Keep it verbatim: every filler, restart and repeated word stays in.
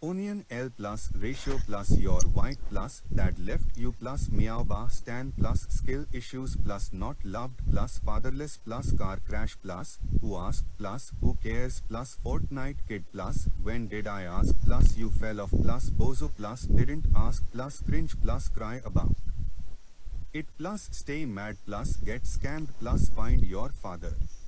Onion L plus ratio plus your white plus that left you plus meow bah stan plus skill issues plus not loved plus fatherless plus car crash plus who asked plus who cares plus Fortnite kid plus when did I ask plus you fell off plus bozo plus didn't ask plus cringe plus cry about it plus stay mad plus get scammed plus find your father.